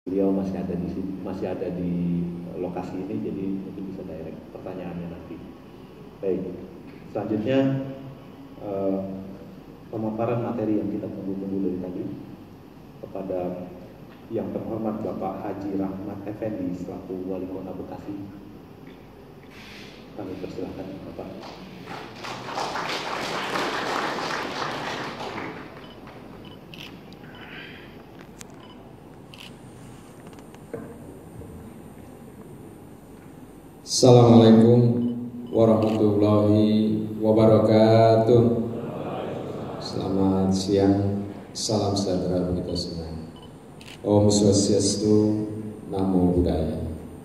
beliau masih ada di lokasi ini, jadi mungkin bisa direct pertanyaannya nanti. Baik, selanjutnya pemaparan materi yang kita tunggu-tunggu dari tadi kepada yang terhormat Bapak Haji Rahmat Effendi selaku Wali Kota Bekasi. Kami persilahkan Bapak. Assalamualaikum warahmatullahi wabarakatuh. Selamat siang, salam sejahtera bagi kita semua. Om Swastiastu, Namo Buddhaya.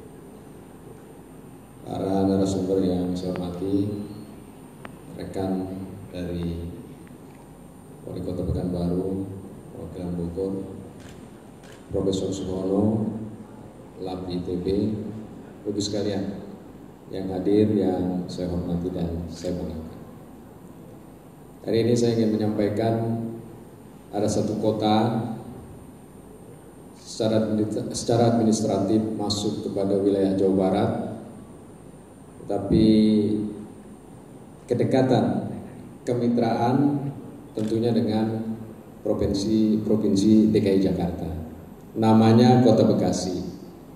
Para narasumber yang saya hormati, rekan dari Wali Kota Pekanbaru, Perwakilan Bogor, Profesor Suhono, Lab ITB, Ibu sekalian yang hadir, yang saya hormati dan saya banggakan. Hari ini saya ingin menyampaikan ada satu kota secara administratif masuk kepada wilayah Jawa Barat, tetapi kedekatan kemitraan tentunya dengan provinsi DKI Jakarta. Namanya Kota Bekasi.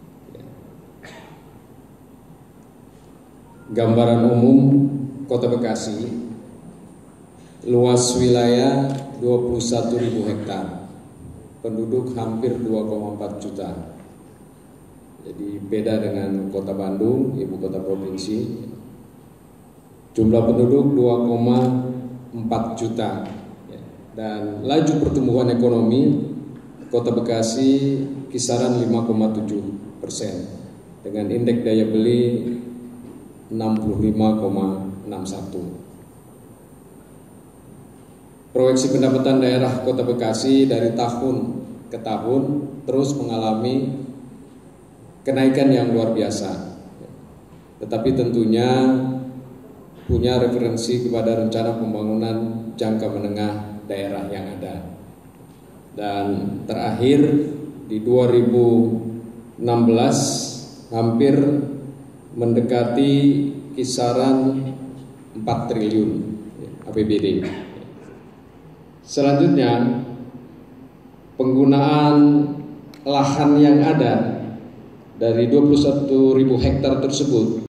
Gambaran umum Kota Bekasi, luas wilayah 21.000 hektar, penduduk hampir 2,4 juta. Jadi beda dengan Kota Bandung, ibu kota provinsi, jumlah penduduk 2,4 juta. Dan laju pertumbuhan ekonomi Kota Bekasi kisaran 5,7%, dengan indeks daya beli 65,61. Proyeksi pendapatan daerah Kota Bekasi dari tahun ke tahun terus mengalami kenaikan yang luar biasa. Tetapi tentunya punya referensi kepada rencana pembangunan jangka menengah daerah yang ada. Dan terakhir di 2016 hampir mendekati kisaran 4 triliun APBD. Selanjutnya, penggunaan lahan yang ada dari 21.000 hektar tersebut